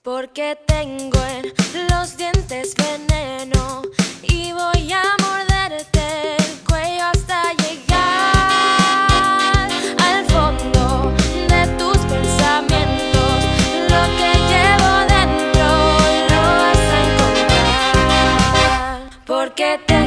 Porque tengo en los dientes veneno y voy a morderte el cuello hasta llegar al fondo de tus pensamientos. Lo que llevo dentro lo vas a encontrar. Porque